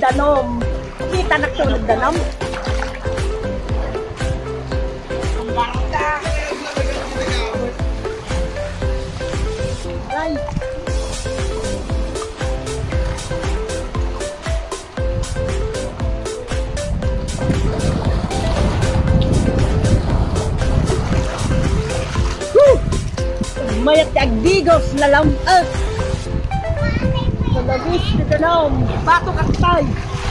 danom. Kita na ko nagdanom. Ay. Mayat agdigos na lamat. Malabis na danom. Bato kaktay.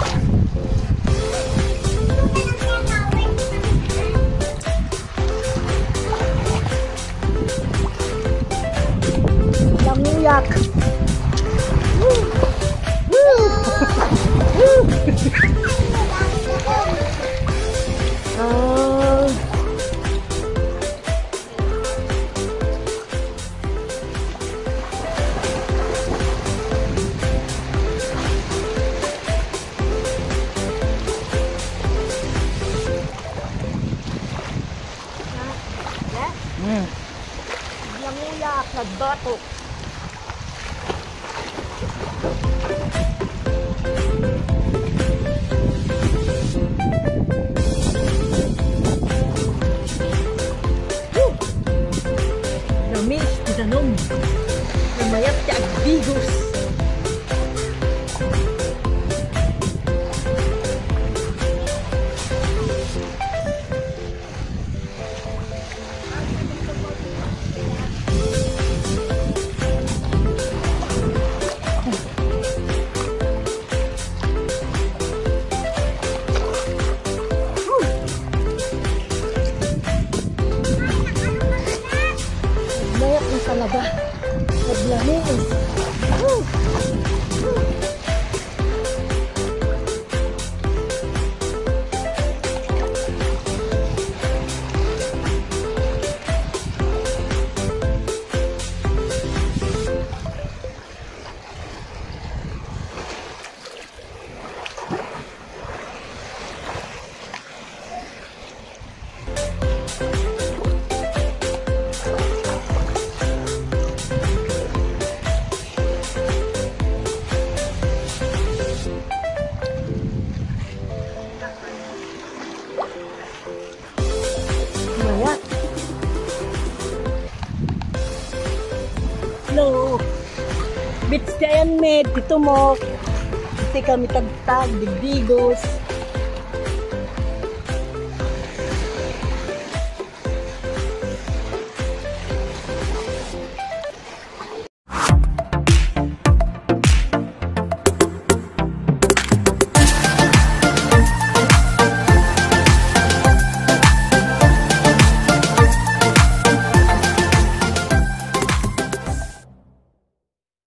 Languyak. Languyak, nagbatok. Lamis, danom. Lumayat ka agdigos. Talaga, naglamis. Hello, bits kayan med, dito mo, hindi kami tagtag, digdigos.